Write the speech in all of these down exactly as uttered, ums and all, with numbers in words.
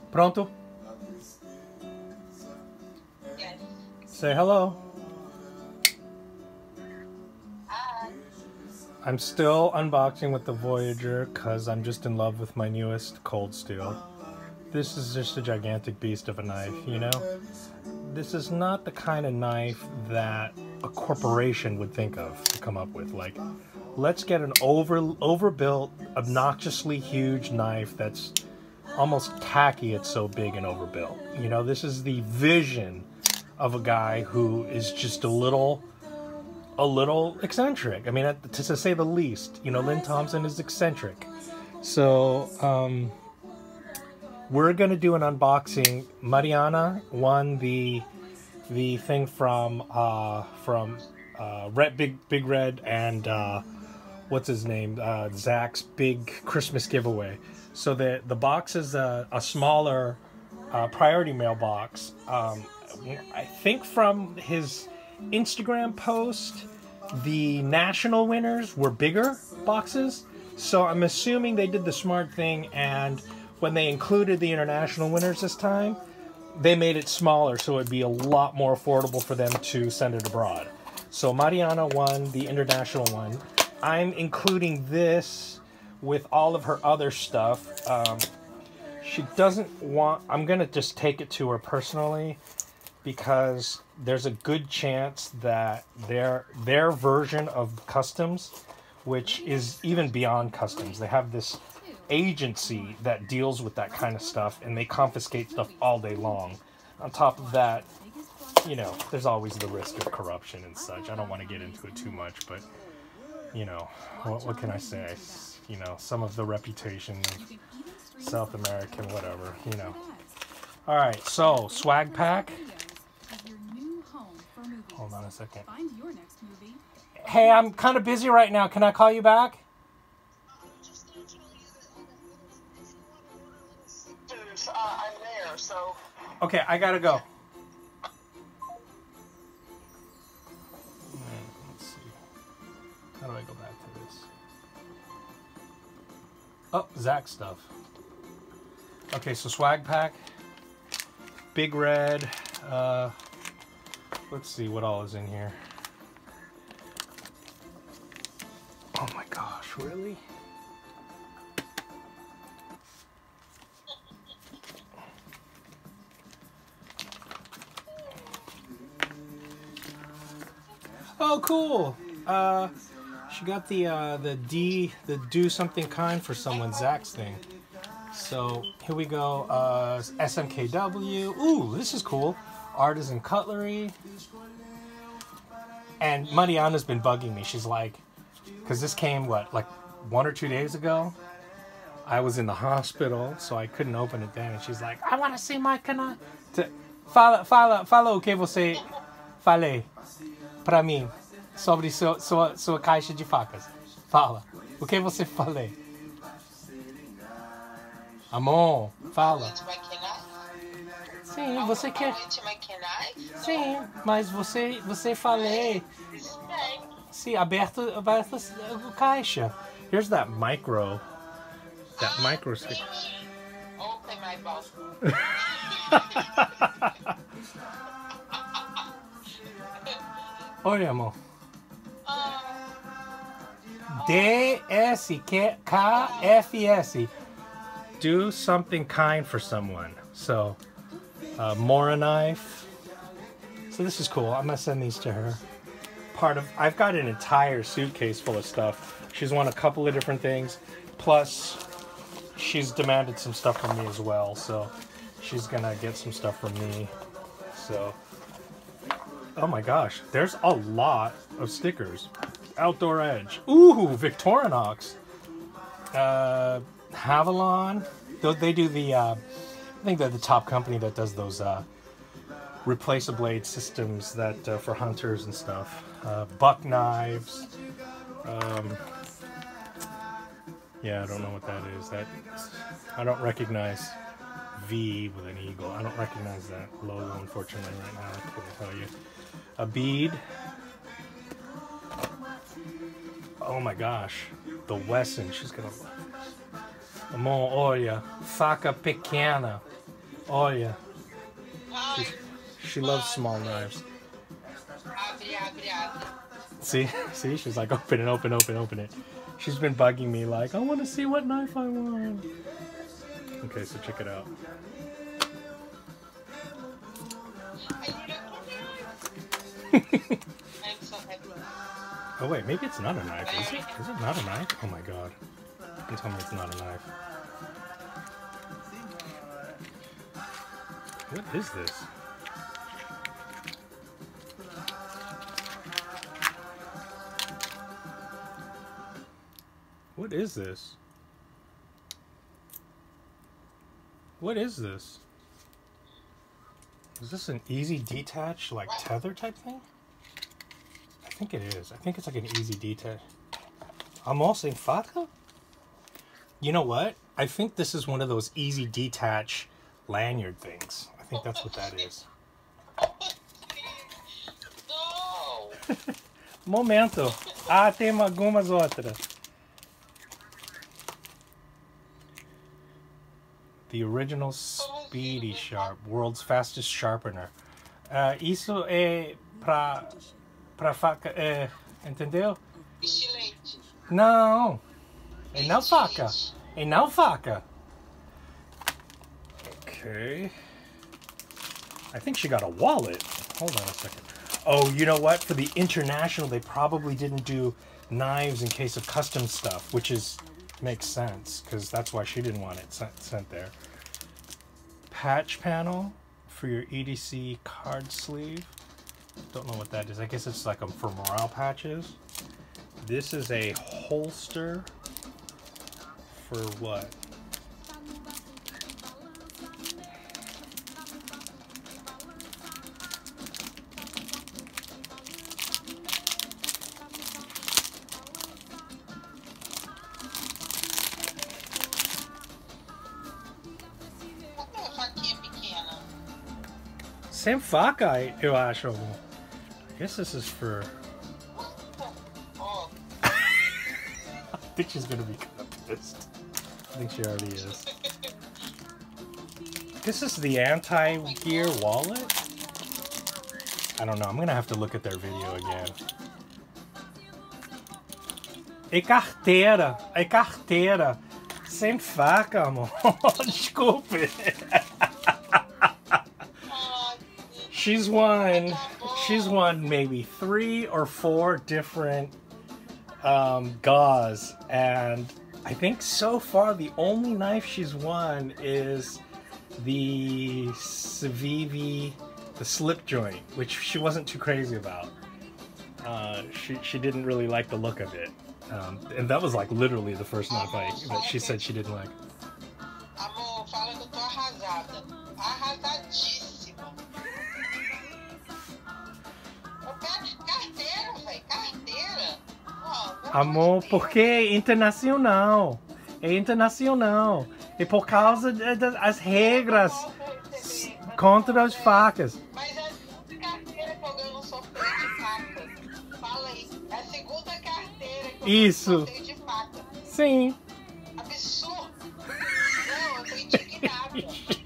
Pronto? Yes. Say hello. Hi. I'm still unboxing with the Voyager because I'm just in love with my newest cold steel. This is just a gigantic beast of a knife, you know? This is not the kind of knife that a corporation would think of to come up with. Like, let's get an over overbuilt, obnoxiously huge knife that's almost tacky, it's so big and overbuilt. You know, this is the vision of a guy who is just a little, a little eccentric. I mean, to, to say the least. You know, Lynn Thompson is eccentric. So, um, we're gonna do an unboxing. Mariana won the the thing from uh, from uh, Red Big Big Red and uh, what's his name? Uh, Zach's big Christmas giveaway. So the the box is a, a smaller uh, priority mail box. Um, I think from his Instagram post, the national winners were bigger boxes. So I'm assuming they did the smart thing, and when they included the international winners this time, they made it smaller so it'd be a lot more affordable for them to send it abroad. So Mariana won the international one. I'm including this with all of her other stuff. Um, she doesn't want... I'm going to just take it to her personally because there's a good chance that their, their version of customs, which is even beyond customs, they have this agency that deals with that kind of stuff, and they confiscate stuff all day long. On top of that, you know, there's always the risk of corruption and such. I don't want to get into it too much, but, you know, what, what can I say? You know, some of the reputation of South American, whatever, you know. All right, so, swag pack. Hold on a second. Hey, I'm kind of busy right now. Can I call you back? Uh, I'm there, so... Okay, I gotta go. Let's see. How do I go back to this? Oh, Zach stuff. Okay, so swag pack. Big Red. Uh, let's see what all is in here. Oh my gosh, really? Oh, cool. Uh, she got the uh, the D, the do something kind for someone, Zach's thing. So here we go. Uh, S M K W. Ooh, this is cool. Artisan cutlery. And Mariana's been bugging me. She's like, because this came what, like one or two days ago. I was in the hospital, so I couldn't open it then. And she's like, I want to see my canal. To fala, fala, fala o que você falei para mim sobre sua, sua, sua caixa de facas. Fala. O que você falei? Amor, fala. Sim, você quer... Sim, mas você, você falei... Sim, aberto, aberto a caixa. Here's that micro... That micro stick. Open my box. Olha, amor. D S K F S. Do something kind for someone. So, uh, Mora knife. So this is cool. I'm gonna send these to her. Part of I've got an entire suitcase full of stuff. She's won a couple of different things. Plus, she's demanded some stuff from me as well. So, she's gonna get some stuff from me. So, oh my gosh, there's a lot of stickers. Outdoor Edge. Ooh, Victorinox. Uh, Havalon. They do the, uh, I think they're the top company that does those uh, replace-a-blade systems that uh, for hunters and stuff. Uh, buck knives. Um, yeah, I don't know what that is. That I don't recognize V with an eagle. I don't recognize that logo, unfortunately, right now. I couldn't tell you. A bead. Oh my gosh, the Wesson. She's gonna love this. Amor, olha, faca pequena. Oh yeah. Ai, She loves small knives. abre, abre, abre. See? See? She's like, open it, open, open, open it. She's been bugging me like, I want to see what knife I want. Okay, so check it out. I'm so happy. Oh wait, maybe it's not a knife, is it? Is it not a knife? Oh my god. Don't tell me it's not a knife. What is this? What is this? What is this? Is this an easy detach, like tether type thing? I think it is. I think it's like an easy detach. Amo sem faca? You know what? I think this is one of those easy detach lanyard things. I think that's what that is. No! Momento. Ah, tem algumas outras. The original Speedy Sharp, world's fastest sharpener. Uh, isso é pra, pra faca, é, entendeu? Estilete. Não, é não faca, é não faca. Okay. I think she got a wallet. Hold on a second. Oh, you know what? For the international, they probably didn't do knives in case of custom stuff, which is makes sense because that's why she didn't want it sent, sent there. Patch panel for your E D C card sleeve. Don't know what that is. I guess it's like um, for morale patches. This is a holster for what? Cadê a faquinha pequena? Sem faca, eu acho. I guess this is for... Ó, I think she's gonna be kind of pissed. I think she already is. This is the anti-gear wallet? I don't know. I'm gonna have to look at their video again. E carteira! E carteira! Sem faca, amor. Desculpe. She's won. She's won maybe three or four different um, G A Ws, and I think so far the only knife she's won is the Civivi, the slip joint, which she wasn't too crazy about. Uh, she she didn't really like the look of it, um, and that was like literally the first knife I, that she said she didn't like. amor, fala que eu tô arrasada. Arrasadíssima. Eu quero carteira, velho. Carteira. Ó, meu Amor, Deus. porque é internacional. É internacional. E por causa das regras Qual foi o receber? contra as facas. Mas é a segunda carteira que eu ganho no sorteio de facas. Fala aí. É a segunda carteira que eu ganho no Isso. sorteio de facas. Sim. Absurdo. Não, eu tô indignada.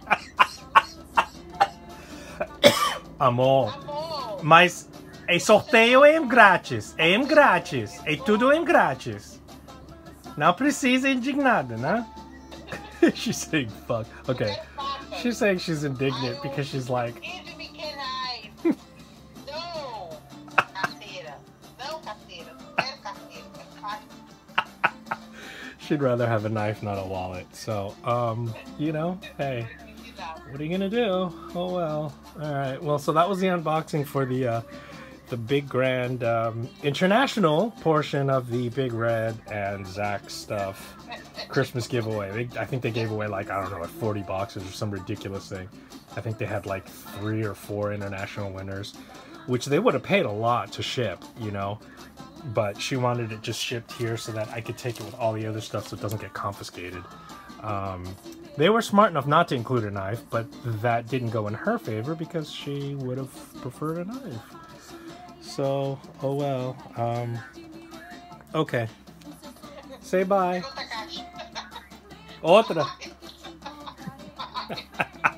Amor, Amor. mas é sorteio é grátis. É grátis. É tudo é grátis. Não precisa indignada, né? She's saying fuck. Okay. She's saying she's indignant because she's like, Give me knife. Não. Carteira. Não, carteira. Não quero carteira. Quero faca. she'd rather have a knife, not a wallet. So, um, you know, hey, what are you gonna do? Oh well. All right. Well, so that was the unboxing for the uh, the big grand um, international portion of the Big Red and Zach stuff Christmas giveaway. They, I think they gave away like I don't know, like forty boxes or some ridiculous thing. I think they had like three or four international winners, which they would have paid a lot to ship, you know. But she wanted it just shipped here so that I could take it with all the other stuff so it doesn't get confiscated. Um, they were smart enough not to include a knife, but that didn't go in her favor because she would have preferred a knife. So, oh well. Um, okay. Say bye. Outra caixa. Outra.